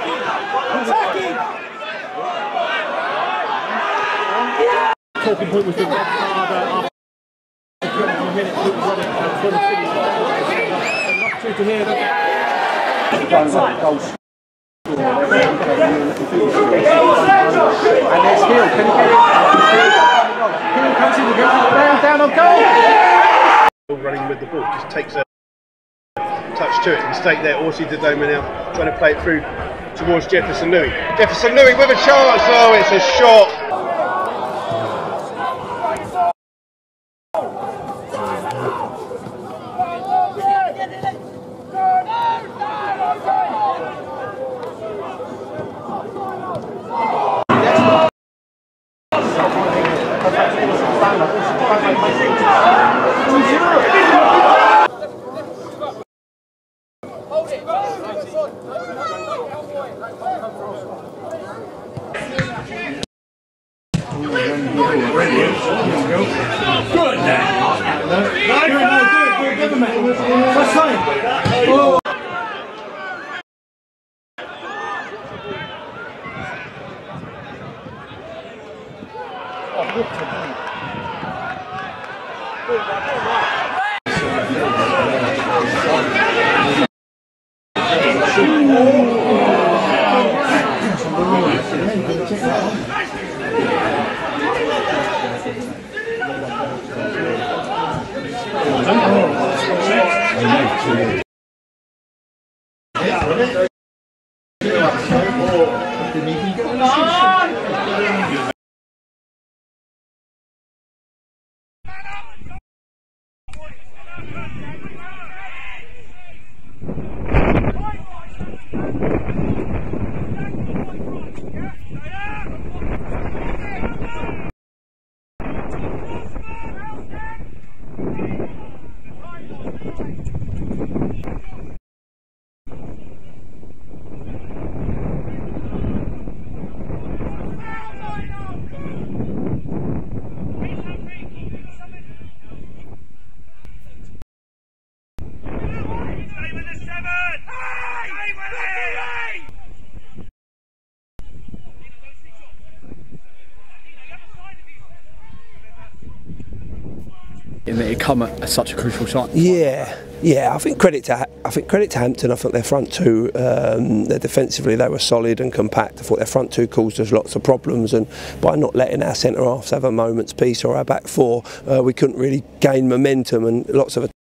Talking point was the red card after 20 minutes for the City. Not true to hear that. And there's Hill. Can he get it? Hill comes in, down on goal. Running with the ball, just takes a touch to it. Mistake there. Orsi Dodoma now trying to play it through towards Jefferson Louis. Jefferson Louis with a chance. Oh, it's a shot. In that it come at such a crucial time. Yeah. I think credit to Hampton. I thought their front two, defensively they were solid and compact. I thought their front two caused us lots of problems, and by not letting our centre halves have a moment's peace or our back four, we couldn't really gain momentum, and lots of